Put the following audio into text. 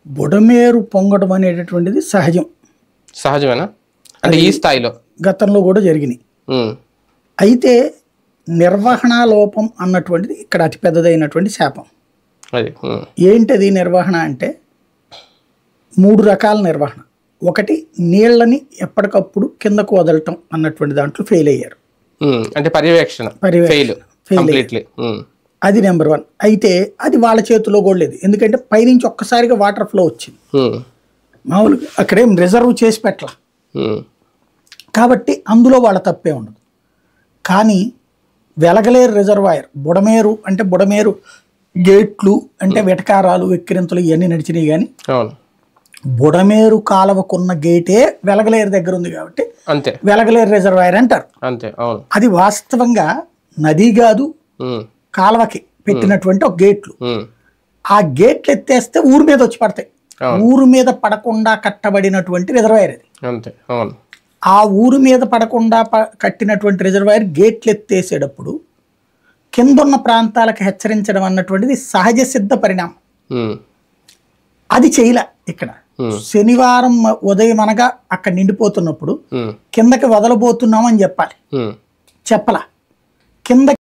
బుడమేరు పొంగడం అనేటటువంటిది సహజం. సహజమేనా? అంటే ఈ స్థాయిలో గతంలో కూడా జరిగినాయి. అయితే నిర్వహణ లోపం అన్నటువంటిది ఇక్కడ అతిపెద్దదైనటువంటి శాపం. ఏంటది నిర్వహణ అంటే 3 రకాల నిర్వహణ. ఒకటి, నీళ్ళని ఎప్పటికప్పుడు కిందకు వదలటం అన్నటువంటి దాంట్లో ఫెయిల్ అయ్యారు. అంటే పర్యవేక్షణ అది నెంబర్ 1. అయితే అది వాళ్ళ చేతిలో కూడా లేదు. ఎందుకంటే పైనుంచి ఒక్కసారిగా వాటర్ ఫ్లో వచ్చింది. మామూలుగా అక్కడేం రిజర్వ్ చేసి పెట్టాల, కాబట్టి అందులో వాళ్ళ తప్పే ఉండదు. కానీ వెలగలేరు రిజర్వాయర్, బుడమేరు అంటే బుడమేరు గేట్లు అంటే వెటకారాలు వెక్కిరింతలు ఇవన్నీ నడిచినాయి. కానీ బుడమేరు కాలవకున్న గేటే వెలగలేరు దగ్గర ఉంది కాబట్టి వెలగలేరు రిజర్వాయర్ అంటారు. అది వాస్తవంగా నది కాదు, కాలువకి పెట్టినటువంటి ఒక గేట్లు. ఆ గేట్లు ఎత్తేస్తే ఊరు మీద వచ్చి పడతాయి. ఊరు మీద పడకుండా కట్టబడినటువంటి రిజర్వాయర్ అది. ఆ ఊరు మీద పడకుండా కట్టినటువంటి రిజర్వాయర్ గేట్లు ఎత్తేసేటప్పుడు కిందున్న ప్రాంతాలకు హెచ్చరించడం అన్నటువంటిది సహజ సిద్ధ పరిణామం. అది చేయలే. ఇక్కడ శనివారం ఉదయం అనగా అక్కడ నిండిపోతున్నప్పుడు కిందకి వదలబోతున్నామని చెప్పాలి, చెప్పలా. కింద